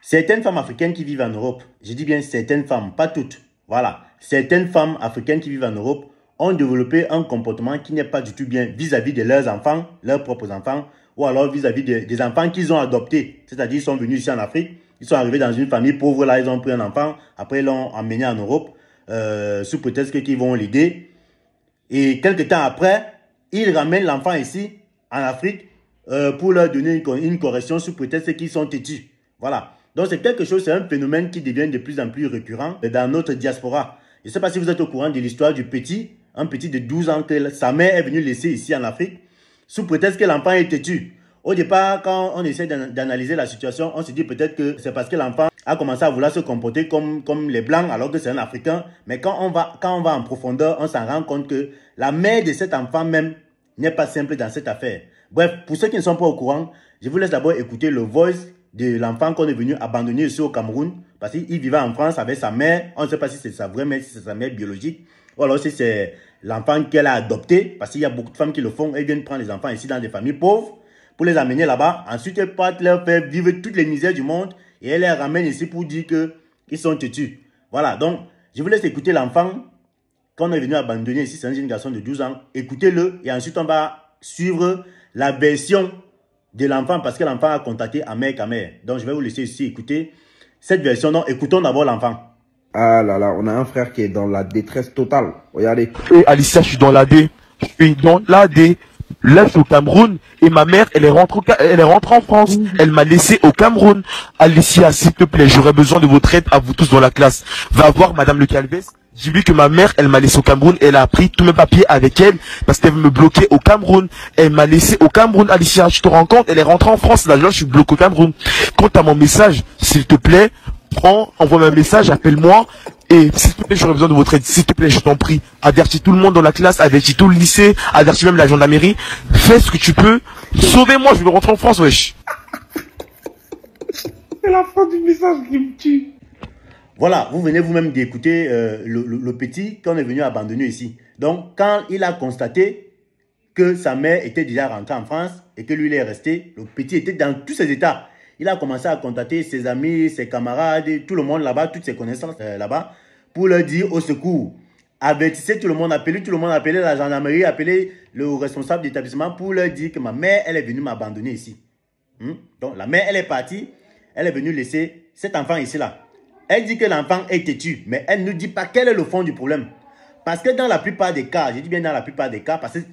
Certaines femmes africaines qui vivent en Europe, je dis bien certaines femmes, pas toutes, voilà, certaines femmes africaines qui vivent en Europe ont développé un comportement qui n'est pas du tout bien vis-à-vis de leurs enfants, leurs propres enfants, ou alors vis-à-vis des enfants qu'ils ont adoptés. C'est-à-dire, ils sont venus ici en Afrique, ils sont arrivés dans une famille pauvre, là, ils ont pris un enfant, après ils l'ont emmené en Europe, sous prétexte qu'ils vont l'aider. Et quelques temps après, ils ramènent l'enfant ici, en Afrique, pour leur donner une correction sous prétexte qu'ils sont têtus. Voilà. Donc, c'est quelque chose, c'est un phénomène qui devient de plus en plus récurrent dans notre diaspora. Je ne sais pas si vous êtes au courant de l'histoire du petit, un petit de 12 ans que sa mère est venue laisser ici en Afrique, sous prétexte que l'enfant est têtu. Au départ, quand on essaie d'analyser la situation, on se dit peut-être que c'est parce que l'enfant a commencé à vouloir se comporter comme les Blancs, alors que c'est un Africain. Mais quand on va en profondeur, on s'en rend compte que la mère de cet enfant même n'est pas simple dans cette affaire. Bref, pour ceux qui ne sont pas au courant, je vous laisse d'abord écouter le voice de l'enfant qu'on est venu abandonner ici au Cameroun, parce qu'il vivait en France avec sa mère. On ne sait pas si c'est sa vraie mère, si c'est sa mère biologique, ou alors si c'est l'enfant qu'elle a adopté, parce qu'il y a beaucoup de femmes qui le font. Elles viennent prendre les enfants ici dans des familles pauvres pour les amener là-bas. Ensuite, elles partent leur faire vivre toutes les misères du monde et elles les ramènent ici pour dire qu'ils sont têtus. Voilà, donc je vous laisse écouter l'enfant qu'on est venu abandonner ici. C'est un jeune garçon de 12 ans. Écoutez-le et ensuite on va suivre la version de l'enfant parce que l'enfant a contacté Ahmed Kamer. Donc je vais vous laisser ici écouter cette version. Donc écoutons d'abord l'enfant. Ah là là, on a un frère qui est dans la détresse totale. Regardez. Et Alicia, je suis dans l'AD. Je suis dans l'AD. Là, je suis au Cameroun. Et ma mère, elle est rentrée en France. Elle m'a laissé au Cameroun. Alicia, s'il te plaît, j'aurais besoin de votre aide à vous tous dans la classe. Va voir Madame Le Calves. J'ai vu que ma mère, elle m'a laissé au Cameroun. Elle a pris tous mes papiers avec elle parce qu'elle veut me bloquer au Cameroun. Elle m'a laissé au Cameroun. Alicia, je te rends compte, elle est rentrée en France. Là, je suis bloqué au Cameroun. Quant à mon message, s'il te plaît, envoie-moi un message, appelle-moi. Et s'il te plaît, j'aurais besoin de votre aide. S'il te plaît, je t'en prie. Avertis tout le monde dans la classe, avertis tout le lycée, avertis même la gendarmerie. Fais ce que tu peux. Sauvez-moi, je veux rentrer en France, wesh. C'est la fin du message qui me tue. Voilà, vous venez vous-même d'écouter le petit qu'on est venu abandonner ici. Donc, quand il a constaté que sa mère était déjà rentrée en France et que lui, il est resté, le petit était dans tous ses états. Il a commencé à contacter ses amis, ses camarades, tout le monde là-bas, toutes ses connaissances là-bas, pour leur dire au secours. Avertissez tout le monde, appelez la gendarmerie, appelez le responsable d'établissement pour leur dire que ma mère, elle est venue m'abandonner ici. Donc, la mère, elle est partie, elle est venue laisser cet enfant ici-là. Elle dit que l'enfant est têtu, mais elle ne dit pas quel est le fond du problème. Parce que dans la plupart des cas, je dis bien dans la plupart des cas, parce que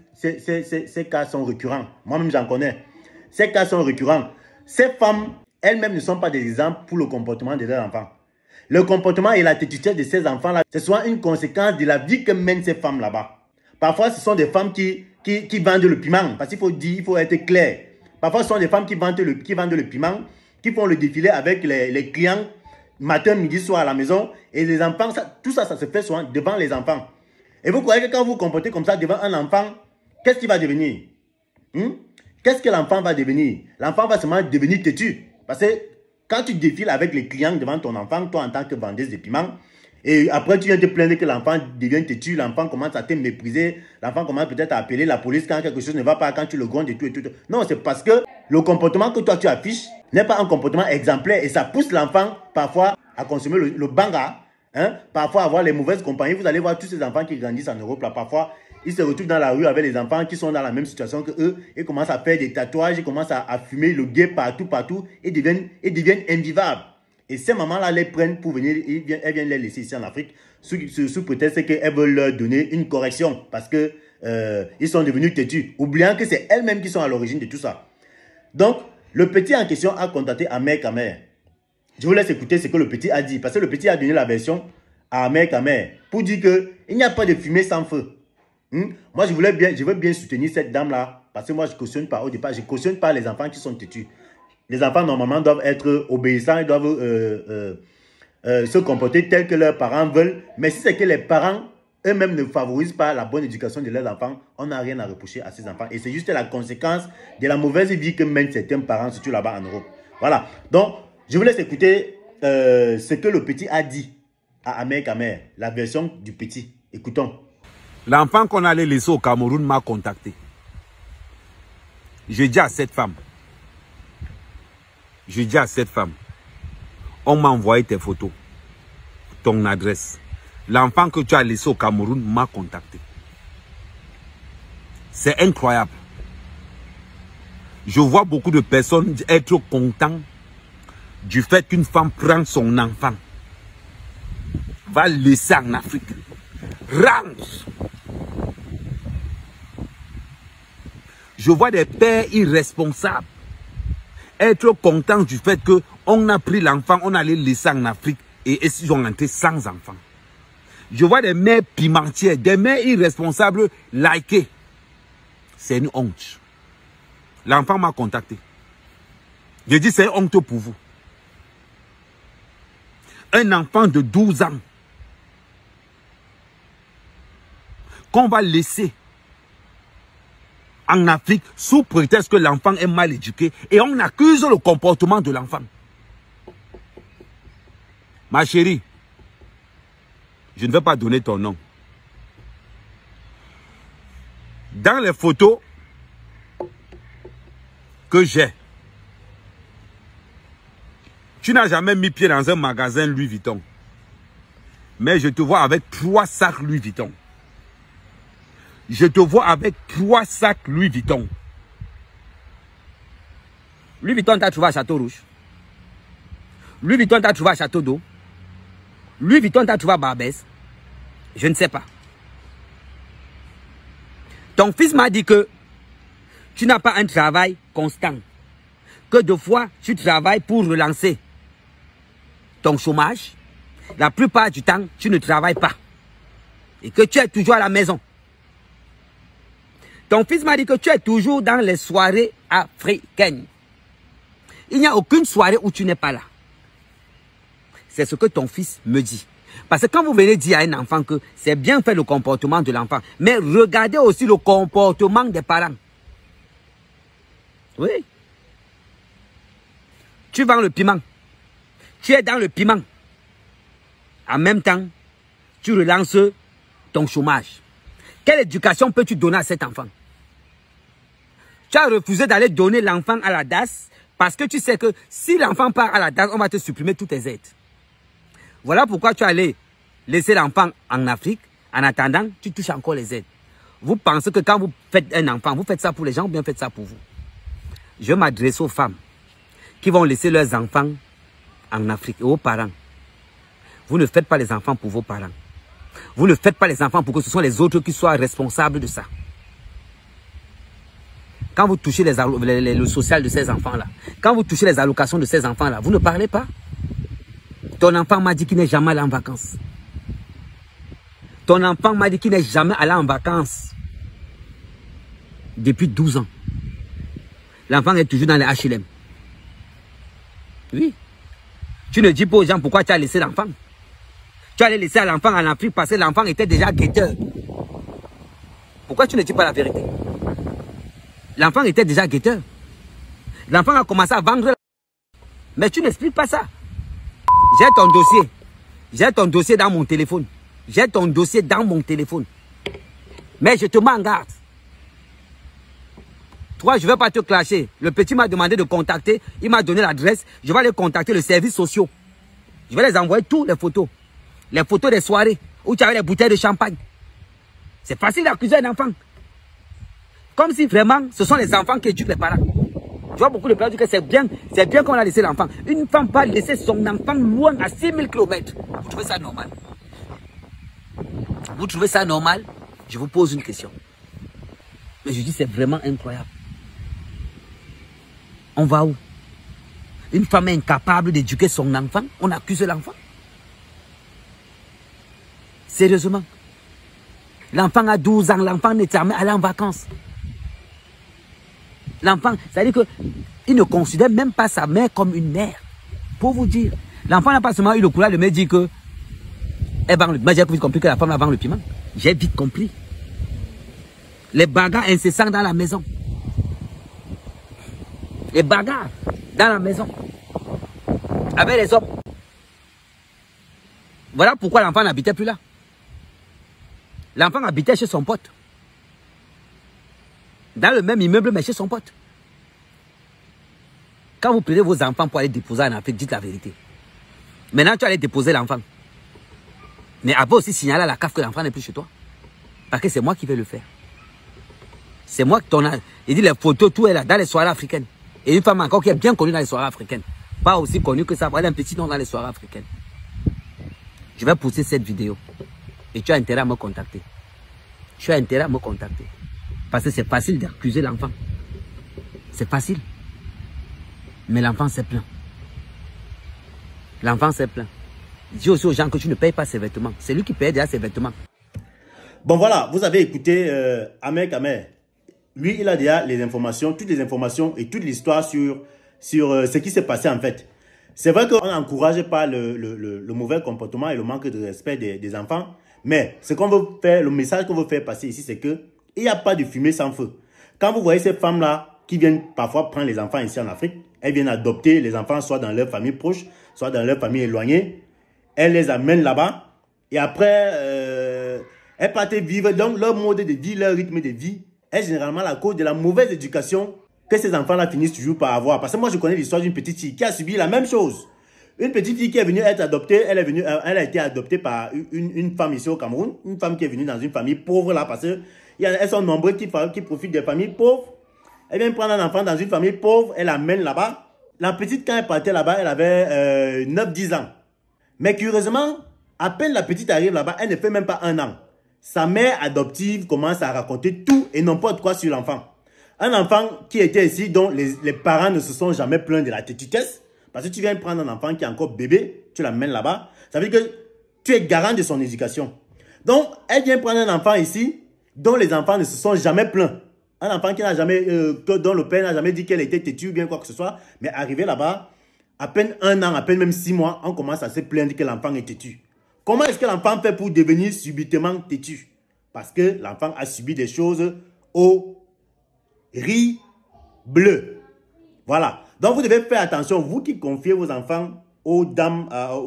ces cas sont récurrents. Moi-même, j'en connais. Ces cas sont récurrents. Ces femmes, elles-mêmes ne sont pas des exemples pour le comportement de leurs enfants. Le comportement et la têtitude de ces enfants-là, ce soit une conséquence de la vie que mènent ces femmes là-bas. Parfois, ce sont des femmes qui vendent le piment. Parce qu'il faut dire, il faut être clair. Parfois, ce sont des femmes qui vendent le piment, qui font le défilé avec les clients matin, midi, soir à la maison. Et les enfants, tout ça se fait souvent devant les enfants. Et vous croyez que quand vous vous comportez comme ça devant un enfant, qu'est-ce qu'il va devenir? Qu'est-ce que l'enfant va devenir? L'enfant va seulement devenir têtu. Parce que quand tu défiles avec les clients devant ton enfant, toi en tant que vendeuse de piments, et après tu viens te plaindre que l'enfant devient têtu, l'enfant commence à te mépriser, l'enfant commence peut-être à appeler la police quand quelque chose ne va pas, quand tu le grondes et tout et tout. Non, c'est parce que le comportement que toi tu affiches n'est pas un comportement exemplaire et ça pousse l'enfant parfois à consommer le banga, parfois à avoir les mauvaises compagnies. Vous allez voir tous ces enfants qui grandissent en Europe, là, parfois ils se retrouvent dans la rue avec les enfants qui sont dans la même situation que eux. Ils commencent à faire des tatouages, ils commencent à fumer le guet partout et deviennent invivables. Et ces mamans-là les prennent pour venir, elles viennent les laisser ici en Afrique sous prétexte qu'elles veulent leur donner une correction parce que ils sont devenus têtus, oubliant que c'est elles-mêmes qui sont à l'origine de tout ça. Donc, le petit en question a contacté Ahmed Kamer. Je vous laisse écouter ce que le petit a dit, parce que le petit a donné la version à Ahmed Kamer pour dire qu'il n'y a pas de fumée sans feu. Moi, je veux bien soutenir cette dame-là, parce que moi, je cautionne pas au départ, je cautionne pas les enfants qui sont têtus. Les enfants, normalement, doivent être obéissants, ils doivent se comporter tel que leurs parents veulent. Mais si c'est que les parents eux-mêmes ne favorisent pas la bonne éducation de leurs enfants, on n'a rien à reprocher à ces enfants. Et c'est juste la conséquence de la mauvaise vie que mènent certains parents, surtout là-bas en Europe. Voilà. Donc, je vous laisse écouter ce que le petit a dit à Ahmed Kamer, la version du petit. Écoutons. L'enfant qu'on allait laisser au Cameroun m'a contacté. Je dis à cette femme, On m'a envoyé tes photos, ton adresse. L'enfant que tu as laissé au Cameroun m'a contacté. C'est incroyable. Je vois beaucoup de personnes être contents du fait qu'une femme prend son enfant, va le laisser en Afrique, range. Je vois des pères irresponsables être contents du fait qu'on a pris l'enfant, on allait le laisser en Afrique et ils ont rentré sans enfant. Je vois des mères pimentières, des mères irresponsables liker. C'est une honte. L'enfant m'a contacté. J'ai dit c'est une honte pour vous. Un enfant de 12 ans qu'on va laisser en Afrique sous prétexte que l'enfant est mal éduqué et on accuse le comportement de l'enfant. Ma chérie, je ne vais pas donner ton nom. Dans les photos que j'ai, tu n'as jamais mis pied dans un magasin Louis Vuitton. Mais je te vois avec 3 sacs Louis Vuitton. Je te vois avec 3 sacs Louis Vuitton. Louis Vuitton t'a trouvé à Château Rouge. Louis Vuitton t'a trouvé à Château d'Eau. Louis Vuitton t'a trouvé à Barbès. Je ne sais pas. Ton fils m'a dit que tu n'as pas un travail constant. Que de fois, tu travailles pour relancer ton chômage. La plupart du temps, tu ne travailles pas. Et que tu es toujours à la maison. Ton fils m'a dit que tu es toujours dans les soirées africaines. Il n'y a aucune soirée où tu n'es pas là. C'est ce que ton fils me dit. Parce que quand vous venez dire à un enfant que c'est bien fait le comportement de l'enfant, mais regardez aussi le comportement des parents. Oui. Tu vends le piment. Tu es dans le piment. En même temps, tu relances ton chômage. Quelle éducation peux-tu donner à cet enfant? Tu as refusé d'aller donner l'enfant à la DAS parce que tu sais que si l'enfant part à la DAS, on va te supprimer toutes tes aides. Voilà pourquoi tu allais laisser l'enfant en Afrique. En attendant, tu touches encore les aides. Vous pensez que quand vous faites un enfant, vous faites ça pour les gens ou bien faites ça pour vous? Je m'adresse aux femmes qui vont laisser leurs enfants en Afrique et aux parents. Vous ne faites pas les enfants pour vos parents. Vous ne faites pas les enfants pour que ce soit les autres qui soient responsables de ça. Quand vous touchez le social de ces enfants-là, quand vous touchez les allocations de ces enfants-là, vous ne parlez pas. Ton enfant m'a dit qu'il n'est jamais allé en vacances. Ton enfant m'a dit qu'il n'est jamais allé en vacances. Depuis 12 ans. L'enfant est toujours dans les HLM. Oui. Tu ne dis pas aux gens pourquoi tu as laissé l'enfant. Tu allais laisser l'enfant en Afrique parce que l'enfant était déjà guetteur. Pourquoi tu ne dis pas la vérité? L'enfant était déjà guetteur. L'enfant a commencé à vendre. Mais tu n'expliques pas ça. J'ai ton dossier. J'ai ton dossier dans mon téléphone. J'ai ton dossier dans mon téléphone. Mais je te mets en garde. Toi, je ne vais pas te clasher. Le petit m'a demandé de contacter. Il m'a donné l'adresse. Je vais aller contacter le service social. Je vais les envoyer toutes les photos. Les photos des soirées où tu avais les bouteilles de champagne. C'est facile d'accuser un enfant. Comme si vraiment, ce sont les enfants qui éduquent les parents. Tu vois, beaucoup de parents disent que c'est bien qu'on a laissé l'enfant. Une femme va laisser son enfant loin à 6000 km. Vous trouvez ça normal? Vous trouvez ça normal? Je vous pose une question. Mais je dis c'est vraiment incroyable. On va où? Une femme est incapable d'éduquer son enfant, on accuse l'enfant. Sérieusement. L'enfant a 12 ans, l'enfant n'est jamais allé en vacances. L'enfant, c'est-à-dire qu'il ne considère même pas sa mère comme une mère. Pour vous dire, l'enfant n'a pas seulement eu le courage de me dire que moi j'ai vite compris que la femme vend le piment. J'ai vite compris. Les bagarres incessants dans la maison. Les bagarres dans la maison. Avec les hommes. Voilà pourquoi l'enfant n'habitait plus là. L'enfant habitait chez son pote. Dans le même immeuble, mais chez son pote. Quand vous prenez vos enfants pour aller déposer en Afrique, dites la vérité. Maintenant, tu allais déposer l'enfant. Mais après aussi signaler à la CAF que l'enfant n'est plus chez toi. Parce que c'est moi qui vais le faire. C'est moi qui t'en a... Il dit les photos, tout est là, dans les soirées africaines. Et une femme encore qui est bien connue dans les soirées africaines. Pas aussi connue que ça, elle a un petit nom dans les soirées africaines. Je vais pousser cette vidéo. Et tu as intérêt à me contacter. Tu as intérêt à me contacter. Parce que c'est facile d'accuser l'enfant. C'est facile. Mais l'enfant s'est plaint. L'enfant s'est plaint. Dis aussi aux gens que tu ne payes pas ses vêtements. C'est lui qui paye déjà ses vêtements. Bon voilà, vous avez écouté Ahmed Kamer. Lui, il a déjà les informations, toutes les informations et toute l'histoire sur ce qui s'est passé en fait. C'est vrai qu'on n'encourage pas le mauvais comportement et le manque de respect des enfants. Mais ce qu'on veut faire, le message qu'on veut faire passer ici, c'est que il n'y a pas de fumée sans feu. Quand vous voyez ces femmes-là qui viennent parfois prendre les enfants ici en Afrique, elles viennent adopter les enfants soit dans leur famille proche, soit dans leur famille éloignée. Elles les amènent là-bas et après, elles partent vivre. Donc, leur mode de vie, leur rythme de vie est généralement la cause de la mauvaise éducation que ces enfants-là finissent toujours par avoir. Parce que moi, je connais l'histoire d'une petite fille qui a subi la même chose. Une petite fille qui est venue être adoptée, elle a été adoptée par une femme ici au Cameroun. Une femme qui est venue dans une famille pauvre là, parce qu'elles sont nombreuses qui profitent des familles pauvres. Elle vient prendre un enfant dans une famille pauvre, elle l'amène là-bas. La petite, quand elle partait là-bas, elle avait 9-10 ans. Mais curieusement, à peine la petite arrive là-bas, elle ne fait même pas 1 an. Sa mère adoptive commence à raconter tout et n'importe quoi sur l'enfant. Un enfant qui était ici, dont les parents ne se sont jamais plaints de la têtutesse. Parce que tu viens prendre un enfant qui est encore bébé, tu l'amènes là-bas. Ça veut dire que tu es garant de son éducation. Donc, elle vient prendre un enfant ici, dont les enfants ne se sont jamais plaints. Un enfant qui n'a jamais, dont le père n'a jamais dit qu'elle était têtue ou bien quoi que ce soit. Mais arrivé là-bas, à peine 1 an, à peine même 6 mois, on commence à se plaindre que l'enfant est têtu. Comment est-ce que l'enfant fait pour devenir subitement têtu? Parce que l'enfant a subi des choses horribles. Voilà. Donc, vous devez faire attention, vous qui confiez vos enfants aux dames,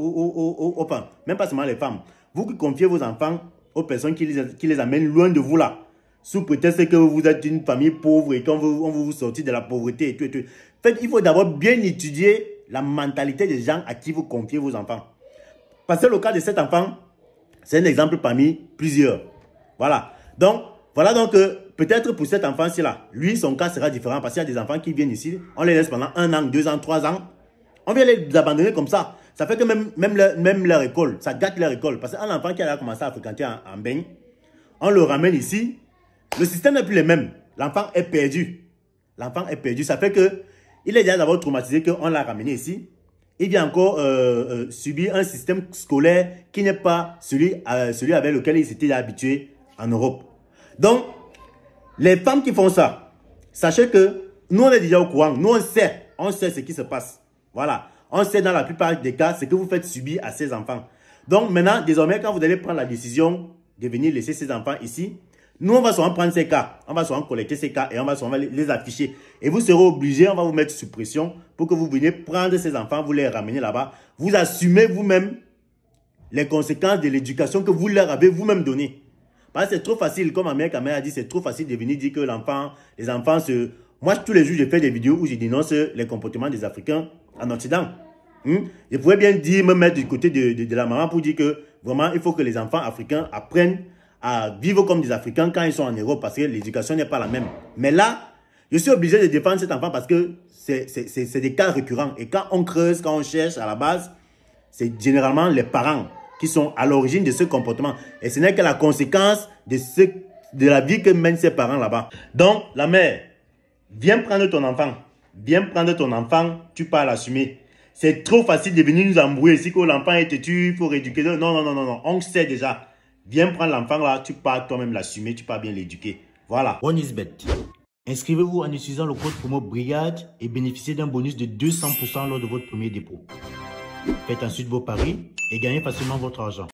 aux femmes, même pas seulement les femmes. Vous qui confiez vos enfants aux personnes qui les amènent loin de vous là, sous prétexte que vous êtes une famille pauvre et qu'on veut vous sortir de la pauvreté et tout et tout. En fait, il faut d'abord bien étudier la mentalité des gens à qui vous confiez vos enfants. Parce que le cas de cet enfant, c'est un exemple parmi plusieurs. Voilà. Donc, peut-être pour cet enfant-ci là, lui, son cas sera différent parce qu'il y a des enfants qui viennent ici, on les laisse pendant 1 an, 2 ans, 3 ans. On vient les abandonner comme ça. Ça fait que même leur école, ça gâte leur école. Parce qu'un enfant qui a commencé à fréquenter en baigne, on le ramène ici, le système n'est plus le même. L'enfant est perdu. L'enfant est perdu. Ça fait que il est déjà d'abord traumatisé qu'on l'a ramené ici. Il vient encore subir un système scolaire qui n'est pas celui avec lequel il s'était habitué en Europe. Donc, les femmes qui font ça, sachez que nous, on est déjà au courant. Nous, on sait ce qui se passe. Voilà. On sait dans la plupart des cas ce que vous faites subir à ces enfants. Donc, maintenant, désormais, quand vous allez prendre la décision de venir laisser ces enfants ici, nous, on va souvent prendre ces cas. On va souvent collecter ces cas et on va souvent les afficher. Et vous serez obligés, on va vous mettre sous pression pour que vous veniez prendre ces enfants, vous les ramenez là-bas. Vous assumez vous-même les conséquences de l'éducation que vous leur avez vous-même donnée. Parce que c'est trop facile, comme ma mère a dit, c'est trop facile de venir dire que les enfants se... Moi, tous les jours, je fais des vidéos où je dénonce les comportements des Africains en Occident. Je pourrais bien dire, me mettre du côté de la maman pour dire que vraiment, il faut que les enfants africains apprennent à vivre comme des Africains quand ils sont en Europe parce que l'éducation n'est pas la même. Mais là, je suis obligé de défendre cet enfant parce que c'est des cas récurrents. Et quand on creuse, quand on cherche à la base, c'est généralement les parents qui sont à l'origine de ce comportement. Et ce n'est que la conséquence de la vie que mènent ces parents là-bas. Donc, la mère, viens prendre ton enfant. Viens prendre ton enfant, tu pars l'assumer. C'est trop facile de venir nous embrouiller ici que l'enfant est têtu, il faut rééduquer. Non, non, non, non, non. On sait déjà. Viens prendre l'enfant là, tu pars toi-même l'assumer, tu pars bien l'éduquer. Voilà. OneIsBet. Inscrivez-vous en utilisant le code promo BRIGADE et bénéficiez d'un bonus de 200% lors de votre premier dépôt. Faites ensuite vos paris et gagnez facilement votre argent.